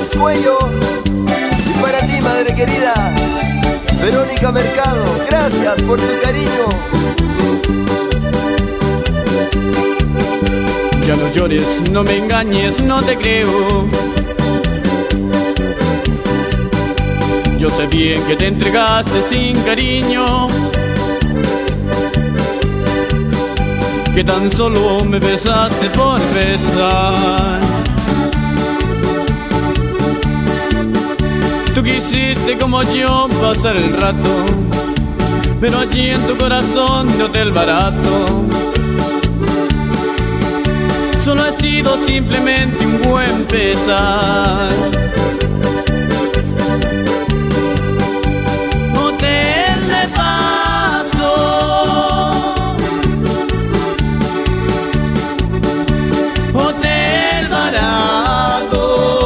Luis Cuello. Y para ti, madre querida, Verónica Mercado, gracias por tu cariño. Ya no llores, no me engañes, no te creo. Yo sé bien que te entregaste sin cariño, que tan solo me besaste por besar. Tú quisiste como yo pasar el rato, pero allí en tu corazón de hotel barato solo ha sido simplemente un buen pesar. Hotel de paso, hotel barato,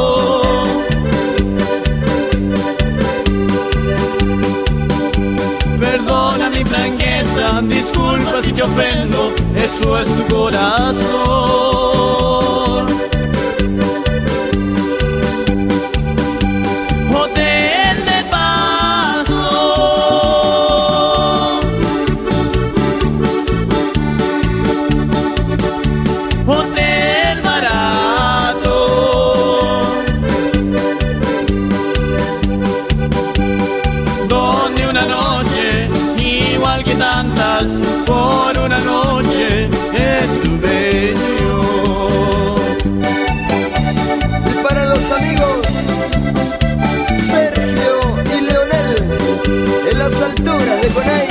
perdona mi franqueza, disculpa si te ofendo, eso es tu corazón. Por una noche estuve yo. Y para los amigos Sergio y Leonel en las alturas de Coney.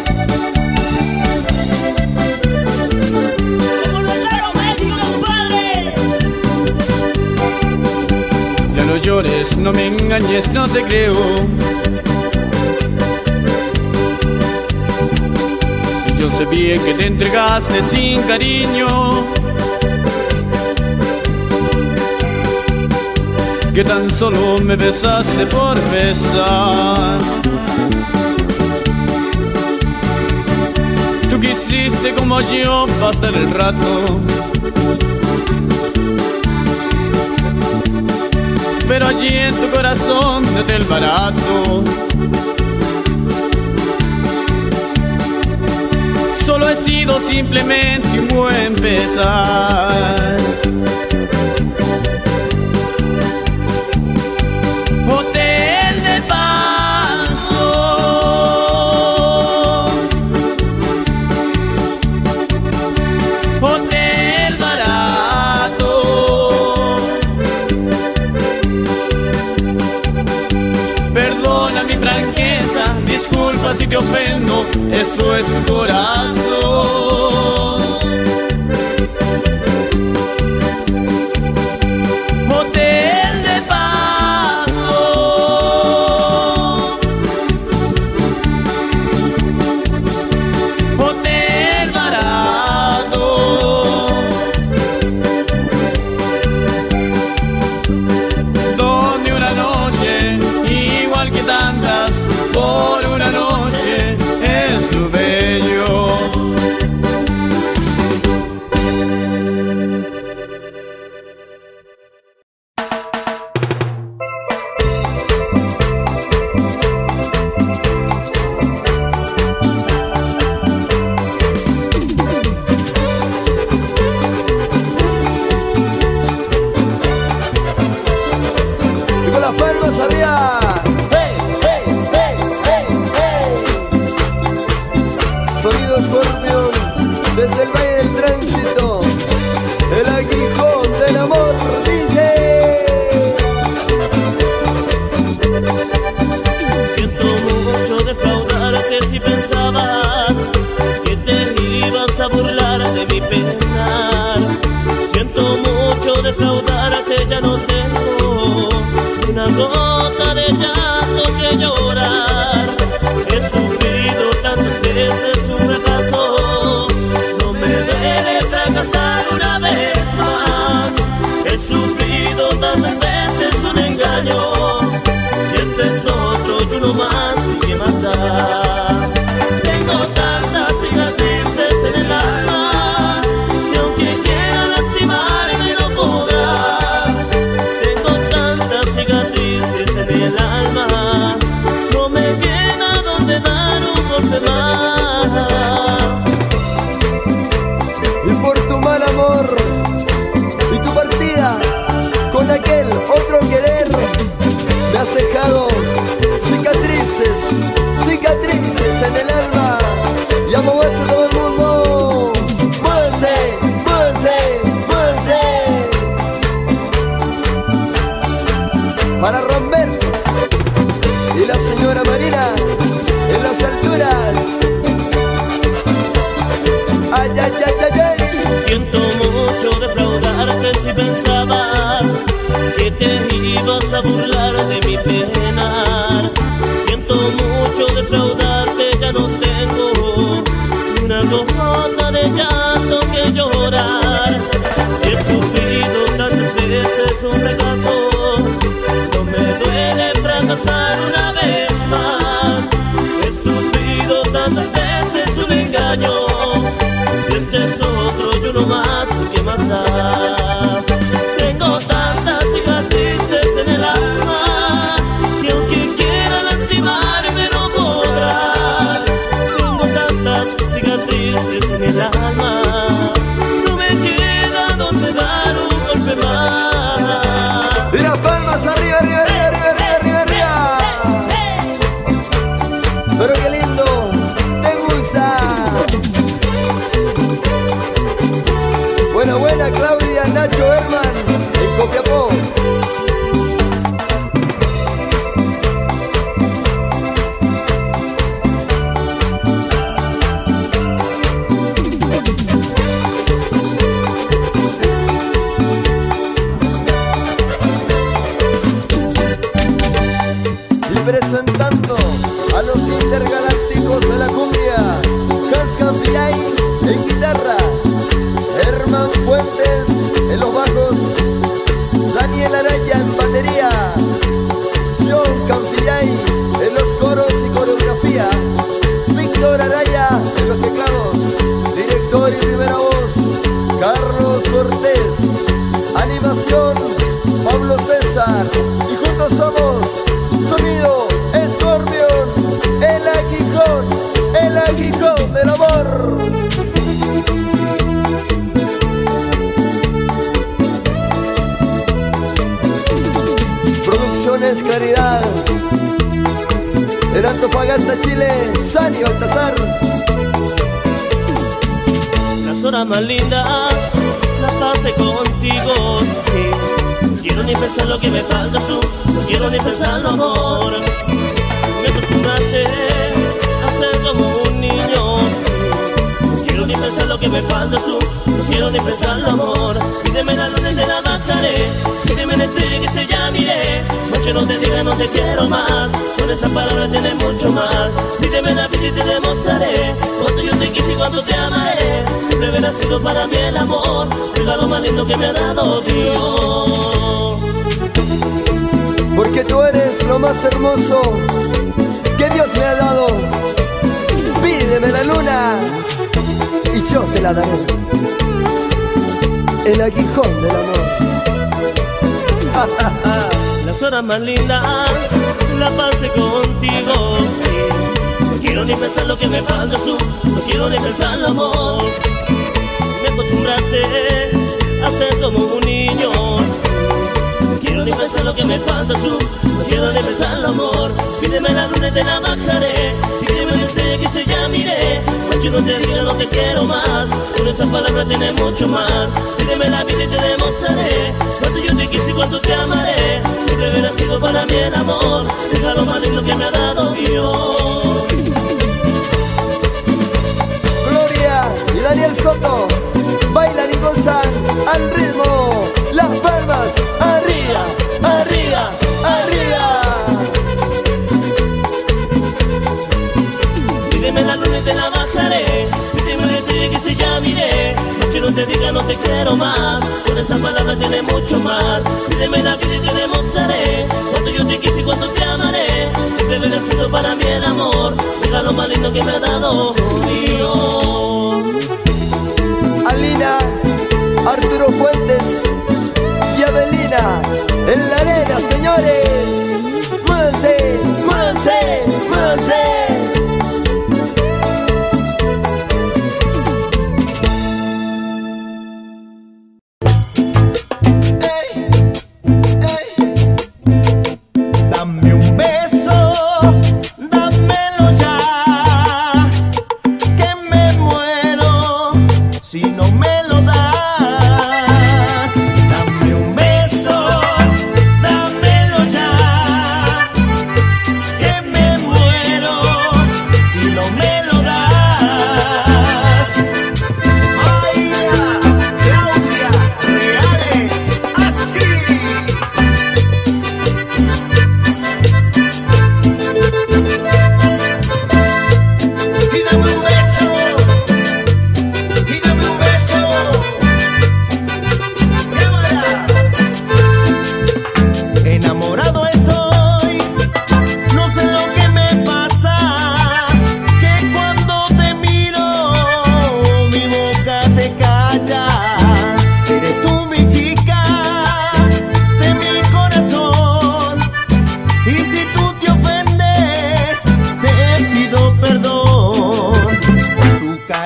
Ya no llores, no me engañes, no te creo. Yo sé bien que te entregaste sin cariño, que tan solo me besaste por besar. Tú quisiste como yo pasar el rato, pero allí en tu corazón de hotel barato solo he sido simplemente un buen pesar. Hotel de paso, hotel barato, perdona mi franqueza, disculpa si te ofendo, eso es tu corazón. Hotel de paso, hotel barato, donde una noche, igual que tantas, por una noche estuve yo. Y con las palmas arriba. ¡Hey, hey, hey, hey, hey! Sonido Scorpion desde el Valle del Tránsito, el aguijón del amor dice. Siento mucho defraudarte si pensabas que te ibas a burlar de mi pensar. Siento mucho defraudarte, ya no tengo una gota de llanto que llorar. He sufrido tantas veces un fracaso, no me eso todo el mundo. Muévanse, muévanse, muévanse. Para romper. Y la señora Marina en las alturas. Ay, ay, ay, ay, ay. Siento mucho defraudarte si pensabas que te ibas a burlar de mi penar. Siento mucho defraudarte, ya no tengo una gota de llanto que llorar. He sufrido tantas veces un fracaso, no me duele fracasar una vez más. He sufrido tantas veces un engaño, este es otro y uno más, ¿qué más da? Tengo tantas cicatrices en el alma que aunque quiera lastimarme no podrás. Tengo tantas cicatrices en el alma, no me queda donde dar un golpe más. Y las palmas arriba, arriba, arriba, arriba, arriba, arriba, arriba. Pero qué lindo, te gusta. Buena, buena, Claudia, Nacho, Herman, en Copiapó. Y presentando a los intergalácticos de la cumbia, Hans Campillay en guitarra, Herman Fuentes en los bajos, Daniel Araya en batería, John Campillay en los coros y coreografía, Víctor Araya en los teclados, director y primera voz, Carlos Cortés, animación, Pablo César, y juntos somos Sonido Scorpion, el aguijón del amor. Producciones Claridad, en Antofagasta, Chile, Sani Baltasar. Las horas más lindas las pasé contigo, sí. No quiero ni pensar lo que me faltas tú, no quiero ni pensar lo amor. Me acostumbraste a ser como un niño, sí. No quiero ni pensar lo que me faltas tú, no quiero ni pensar lo amor. Pídeme la luna y te la bajaré, pídeme la estrella que te ya miré. Noche no te diga no te quiero más, con esa palabra tienes mucho más. Pídeme la vida y te demostraré cuánto yo te quise y cuánto te amaré. Siempre habrá sido para mí el amor, regalo más lindo que me ha dado Dios. Porque tú eres lo más hermoso que Dios me ha dado. Pídeme la luna y yo te la daré. El aguijón del amor. Las horas más lindas las pasé contigo, sí. No quiero ni pensar lo que me falta tú, no quiero ni pensar el amor. Me acostumbraste a ser como un niño, no quiero ni pensar lo que me falta tú, no quiero ni pensar el amor. Pídeme la luna y te la bajaré, pídeme la estrella que se ya miré. Noche no te diga no te quiero más, con esa palabra tienes mucho más. Pídeme la vida y te demostraré cuánto yo te quise y cuánto te amaré. Siempre habrá sido para mí el amor, regalo más lindo que me ha dado Dios. Gloria y Daniel Soto bailan y gozan al ritmo. Las palmas arriba, arriba, arriba. Pídeme la luna y te la bajaré, pídeme la estrella que se ya miré. Noche no te diga no te quiero más, con esa palabra tienes mucho más. Pídeme la vida y te demostraré cuánto yo te quise y cuánto te amaré. Siempre habrá sido para mí el amor, regalo más lindo que me ha dado Dios. Alina, Arturo Fuentes y Avelina en la arena, señores. Muévanse, muévanse, muévanse. Dame un beso, dámelo ya, que me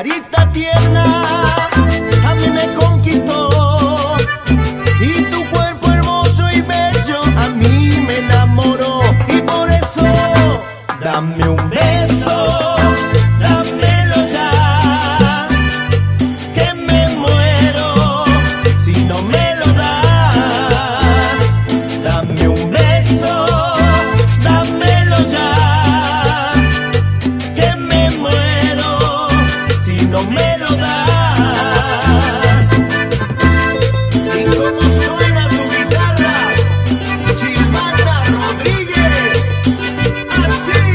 carita tierna a mí me conquistó, y tu cuerpo hermoso y bello a mí me enamoró. Y por eso dame un beso, dámelo ya, que me muero si no me lo das. Dame un beso, dámelo ya, que me muero si no me lo das. ¿Y cómo suena tu guitarra, Silvana Rodríguez? Así.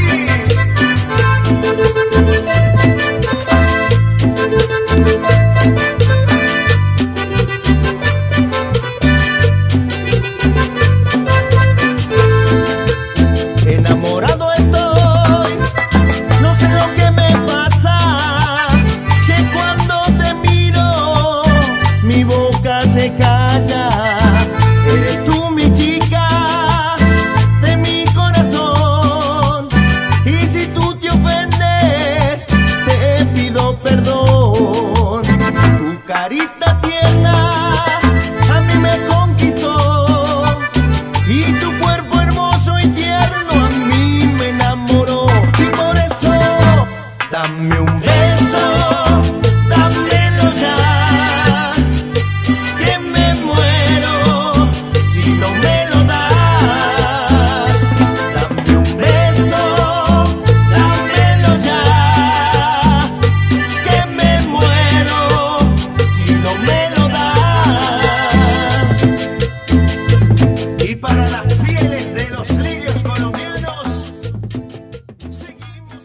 Enamorado estoy, no sé lo que me pasa, que cuando te miro mi boca se calla. Eres tú mi chica de mi corazón, y si tú te ofendes te pido perdón. Tu carita tierna a mí me conquistó, y tu cuerpo hermoso y tierno a mí me enamoró. Y por eso dame un beso, dámelo ya, que me muero si no me lo das. Dame un beso, dámelo ya, que me muero si no me lo das. Y para las pieles de los lirios colombianos, seguimos.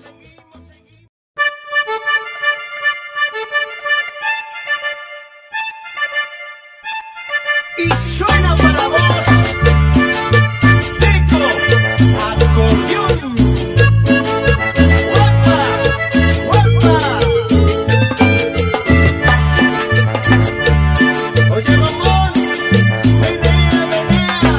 Y suena para vos, Rico, acordeón. ¡Guapa! ¡Guapa! Oye, bombón, menea, menea.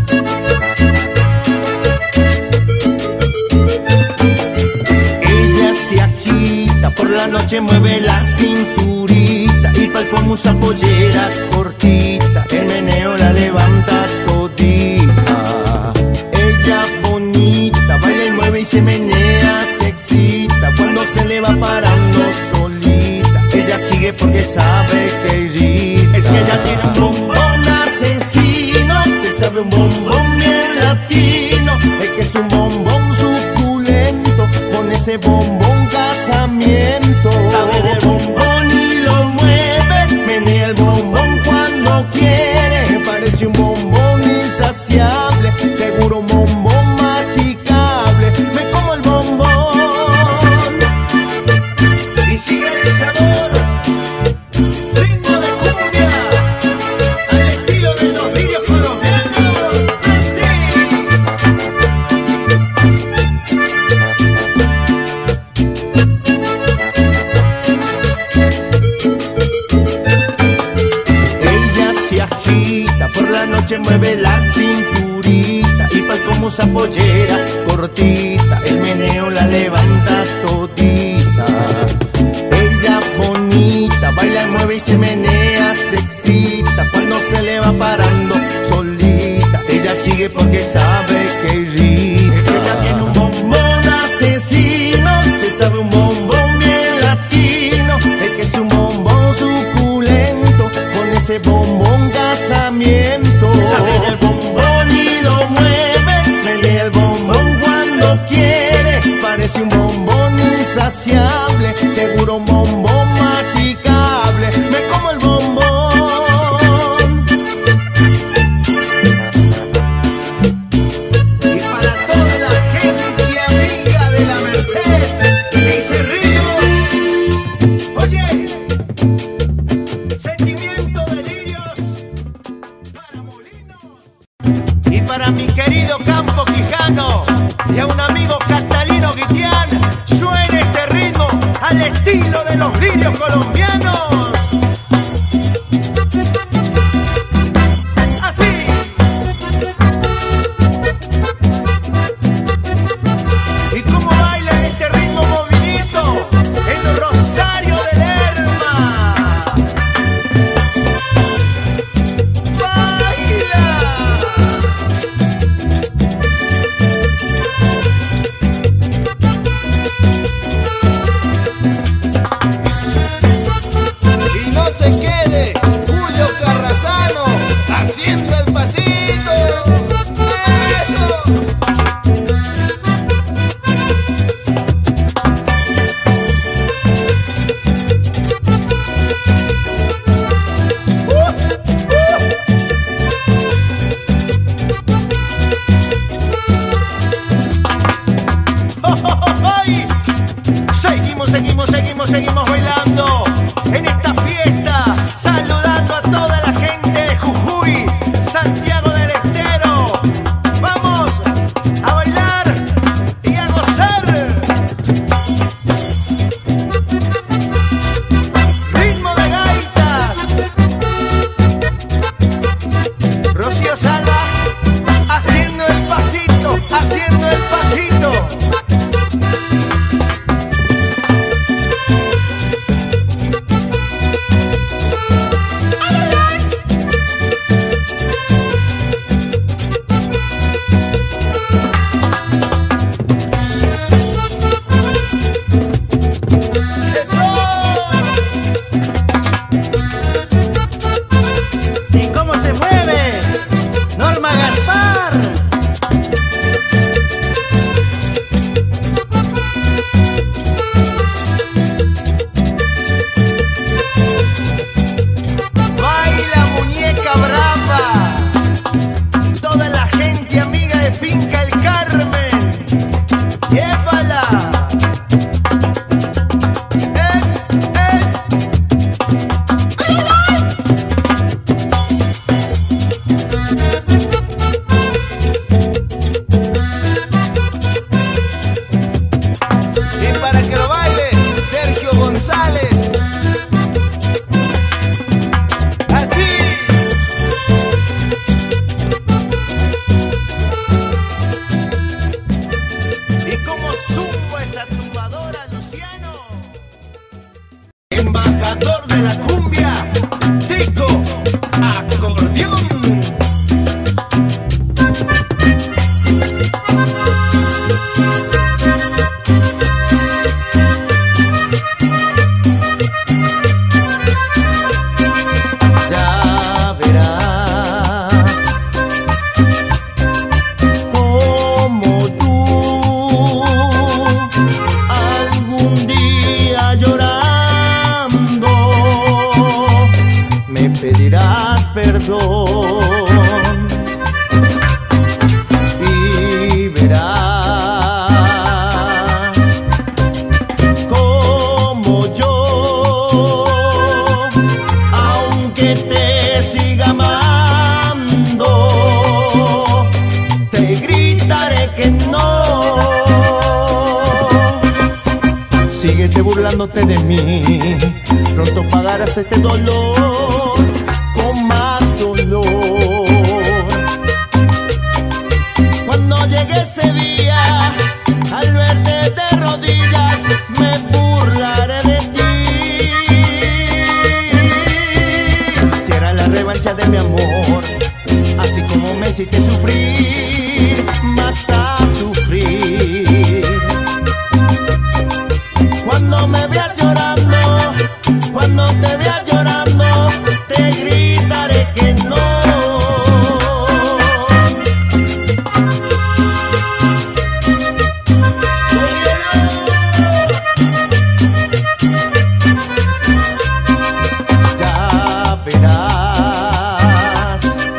Ella se agita, por la noche mueve la cinturita, y pa'l como usa pollera cortita, el meneo la levanta todita. Ella bonita, baila y mueve y se menea, se excita, cuando se le va parando solita, ella sigue porque sabe que irrita. Es que ella tiene un bombón asesino, se sabe un bombón bien latino, es que es un bombón suculento, con ese bombón casamiento. Sabe del bombón y lo mueve, menea el bombón cuando quiere, parece un bombón insaciable, seguro un bombón masticable. Me como el bombón y sigue el sabor, ritmo de cumbia, al estilo de los lirios colombianos. Así. Ella se agita, por la noche mueve la cinturita, y pa'l como usa pollera cortita, el meneo la levanta todita. Ella bonita, baila, mueve y se menea, se excita, cuando se le va parando solita, ella sigue porque sabe que irrita. Ella tiene un bombón asesino, se sabe un bombón bien latino, es que es un bombón suculento, con ese bombón casamiento. Sabe del bombón y lo mueve, menea el bombón cuando quiere, parece un bombón insaciable, seguro un bombón masticable. Me como el bombón. Y para toda la gente amiga de la Merced y Cerrillos, oye, sentimiento de lirios para Molinos. Y para mi querido Campo Quijano y a un amigo Catalino Guitián, suena este ritmo al estilo de los lirios colombianos. Así. Y cómo baila este ritmo movidito en Rosario de bailando en esta fiesta, saludando a toda la gente de Jujuy, Santiago del Estero. Vamos a bailar y a gozar. Ritmo de gaitas. Rocío Salva haciendo el pasito, haciendo el pasito. ¿Y cómo se mueve? Norma Gaspar. Baila muñeca brava, toda la gente amiga de Finca El Carmen. ¡Llévala! Y para que lo baile Sergio González. Así. Y como supo esa tumbadora, Luciano. Embajador de la cumbia, Tico, acordeón. Ya verás como tú algún día llorando me pedirás perdón y verás como yo, aunque te siga amando, te gritaré que no. Síguete burlándote de mí, pronto pagarás este dolor con más dolor. Cuando llegue ese día, al verte de rodillas, me burlaré de ti. Será la revancha de mi amor, así como me hiciste sufrir, vas a sufrir. Cuando me veas llorando, cuando te veas llorando, te gritaré que no. Ya verás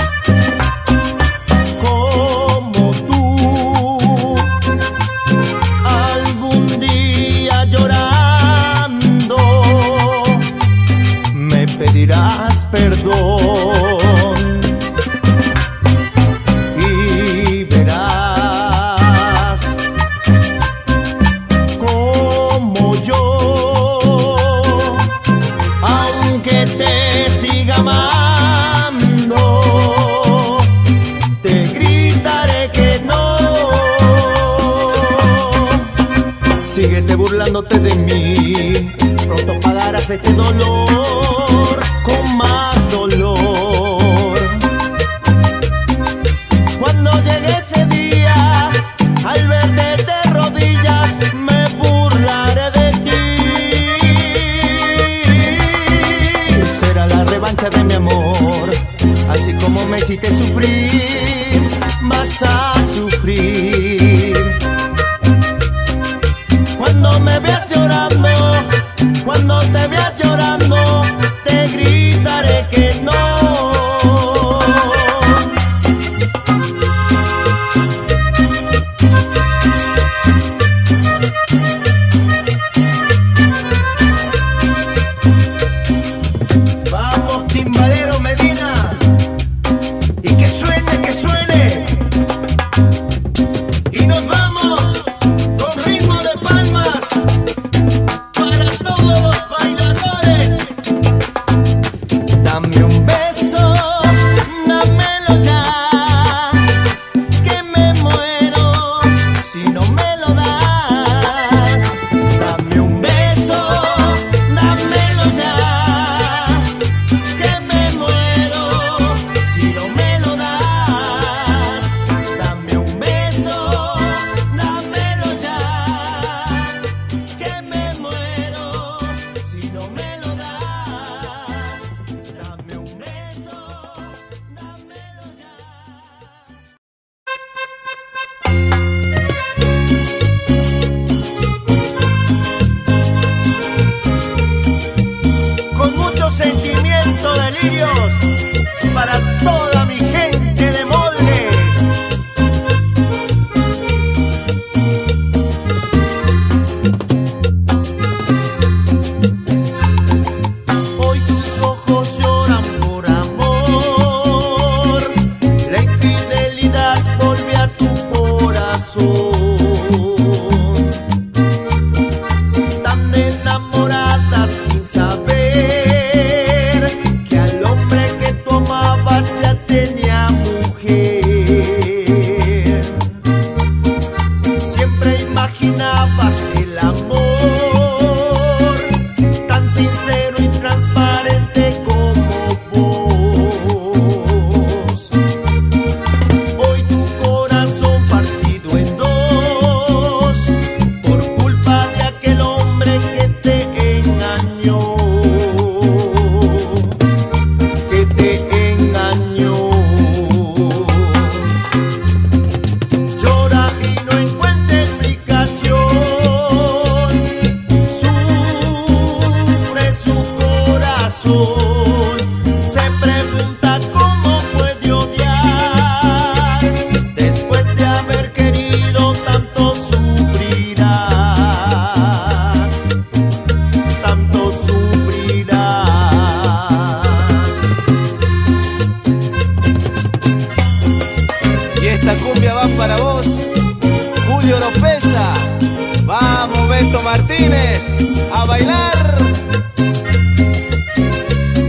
como tú algún día llorando me pedirás perdón y verás como yo, aunque te siga amando, te gritaré que no. Síguete burlándote de mí, pronto pagarás este dolor con más dolor. Cuando llegue ese día, al verte de rodillas, me burlaré de ti. Será la revancha de mi amor, así como me hiciste sufrir, vas a sufrir. Cuando me veas llorando, cuando te veas llorando, te gritaré que no. lirios, para toda mi gente de Molde. Hoy tus ojos lloran por amor, la infidelidad volvió a tu corazón. Tan enamorada sin saber que al hombre que tú amabas ya tenía mujer. Siempre imaginabas el amor tan sincero y transparente como vos. Hoy tu corazón partido en dos por culpa de aquel hombre que te engañó, que te engañó. Llora y no encuentra explicación, sufre su corazón, se pregunta cómo puede odiar, después de haber querido tanto sufrirás, tanto sufrirás. Y esta cumbia va para vos, Julio Oropesa. Vamos, Beto Martínez, a bailar.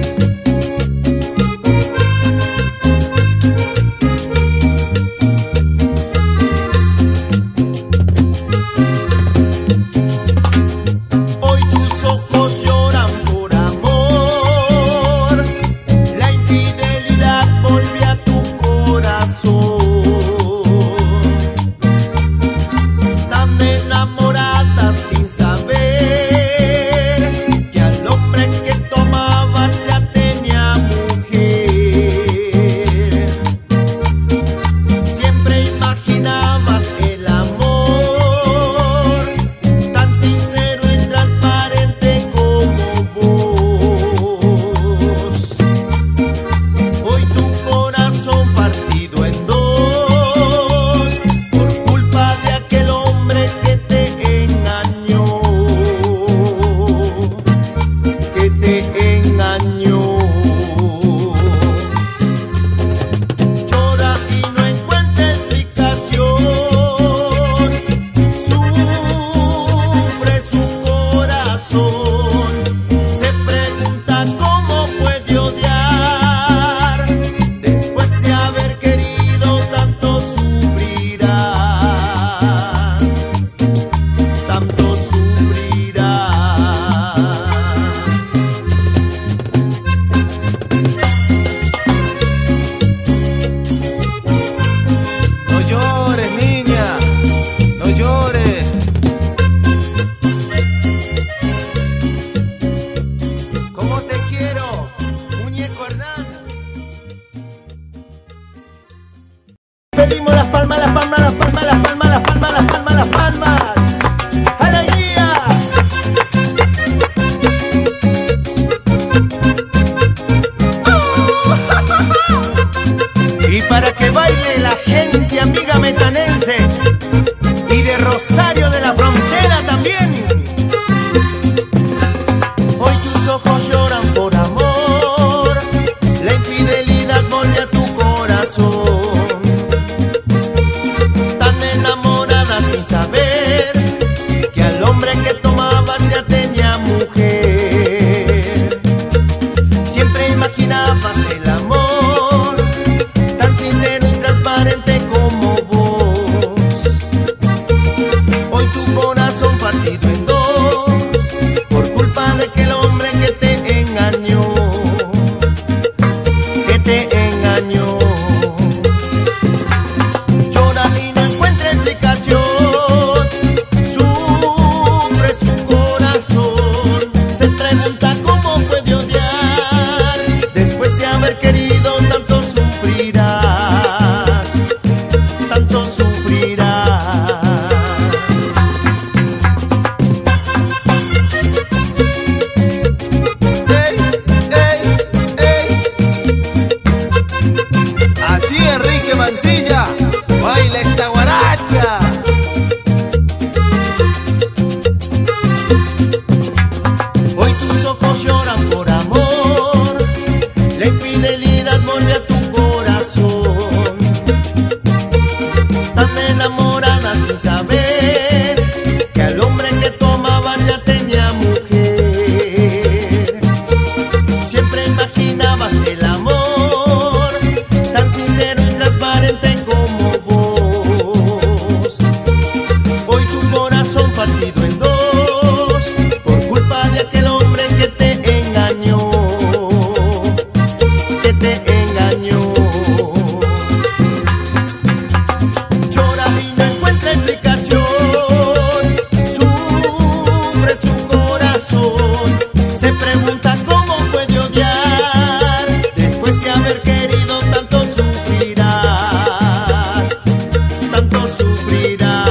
pregunta cómo puede odiar, después de haber querido tanto sufrirás, tanto sufrirás.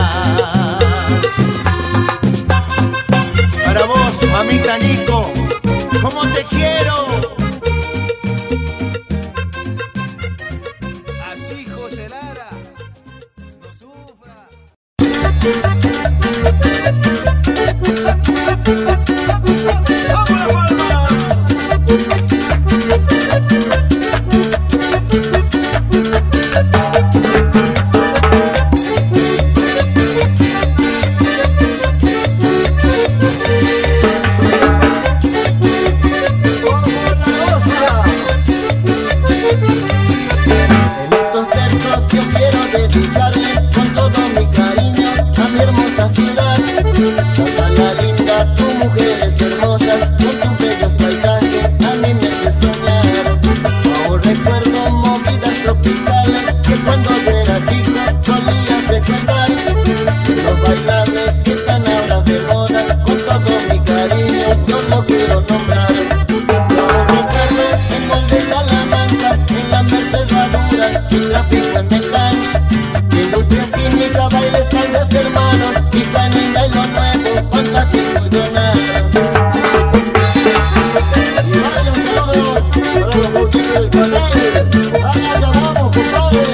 Para vos, mamita Nico, ¿cómo te quiero? Así, José Lara, no sufras. Santa la linda, tu mujeres hermosas, con tus bellos paisajes a mí me hace soñar. Aún recuerdo movidas tropicales que cuando yo era chico solía frecuentar. Los bailables que están ahora de moda, con todo mi cariño yo lo quiero nombrar. Yo recuerdo en Molde Salamanca, en la Merced Herradura, y Tráfico en Metán. Industria química, bailes, salvas hermanos, y canina y lo nuevo, fantástico llorar. Y vaya un saludo para los gauchitos del canal. ¡Allá vamos, compadre!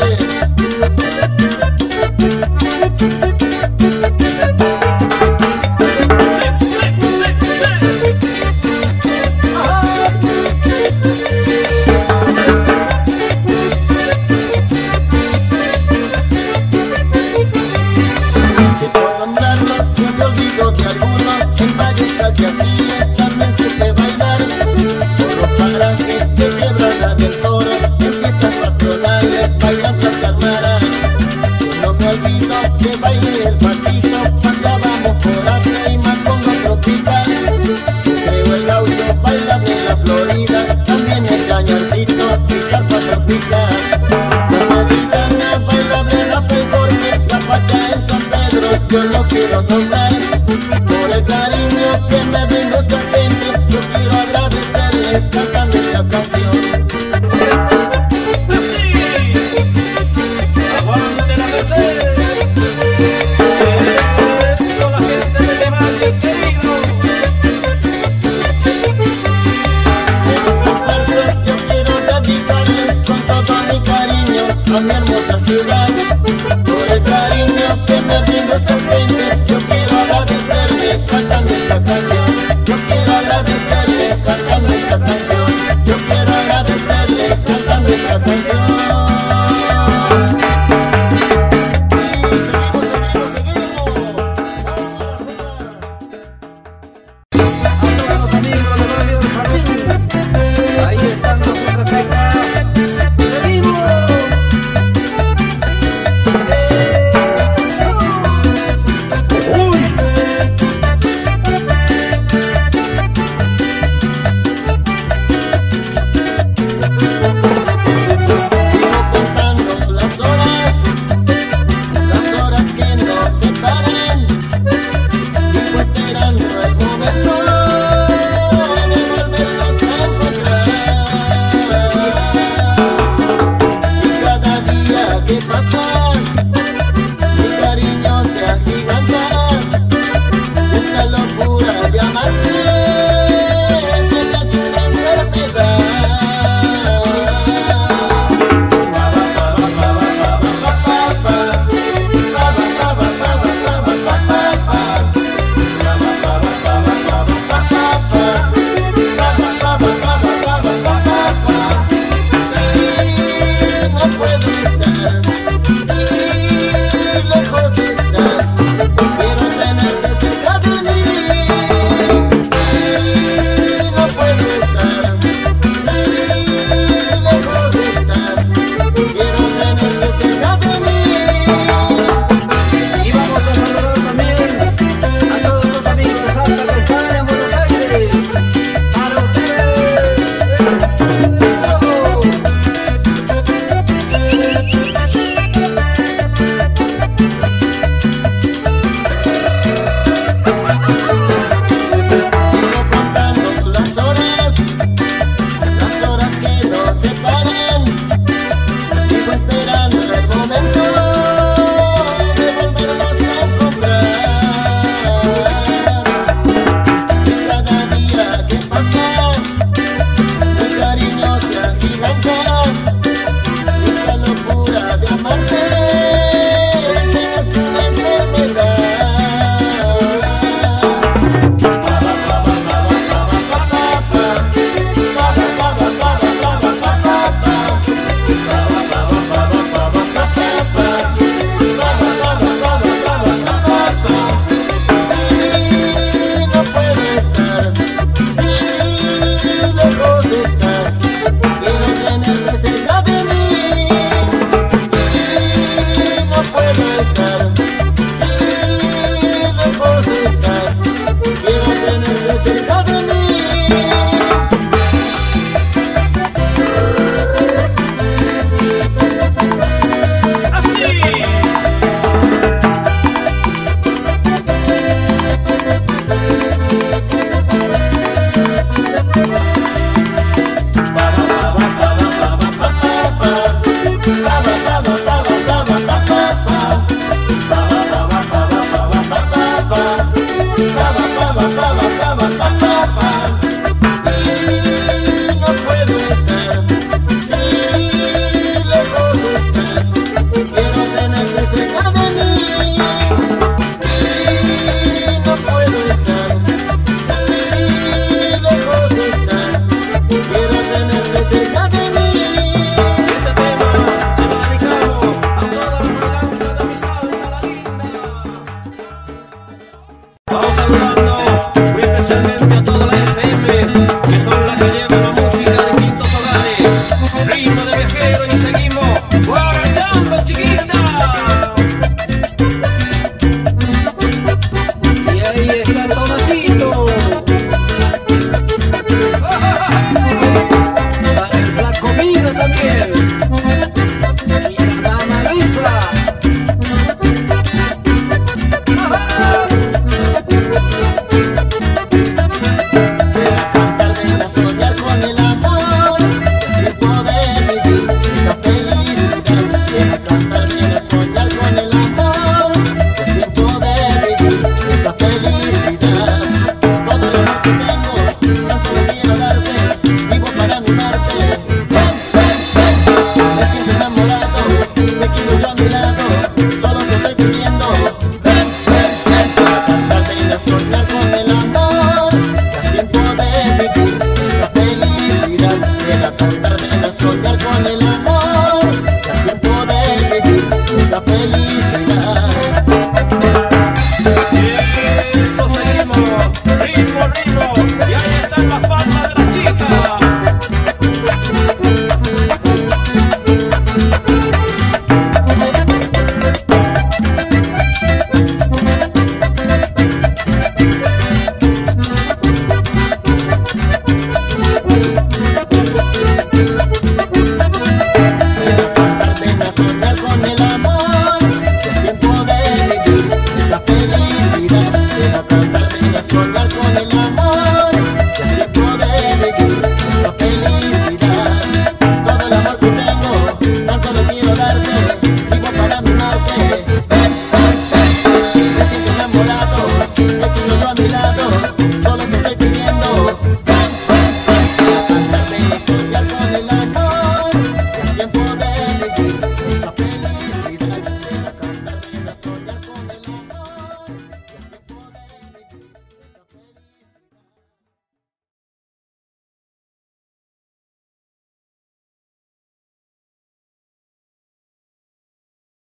En Valle Calchaquí también supe bailar por los parajes de Quebrada del Toro, en fiestas patronales bailan las carnaras. No me olvido que bailé el patito, pasábamos por Acre y Macongo tropical. Creo el gaucho, bailame la Florida, también el cañarcito, mi carpa tropical. La Navidana, bailable rap el Jorge, la Pacha en San Pedro, yo lo quiero nombrar. Por el cariño que me brindó esta gente, yo quiero agradecerle cantando esta canción. ¡Aguante la Merced! ¡Eso, la gente de Valle querido! En estos versos yo quiero dedicarle con todo mi cariño a mi hermosa ciudad.